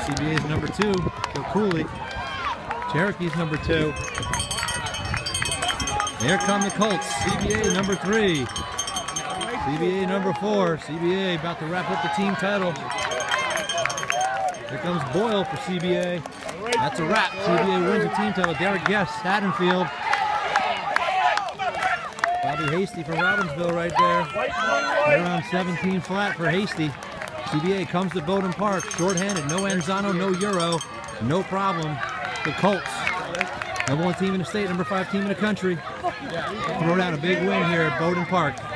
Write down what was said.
CBA's number 2, Bill Cooley. Cherokee's number 2. Here come the Colts. CBA number 3. CBA number 4. CBA about to wrap up the team title. Here comes Boyle for CBA. That's a wrap. CBA wins the team title. Derek Guest, Haddonfield. Bobby Hasty from Robbinsville right there. Right around 17 flat for Hasty. CBA comes to Bowdoin Park, shorthanded, no Anzano, no Euro, no problem. The Colts, number 1 team in the state, number 5 team in the country, throw down a big win here at Bowdoin Park.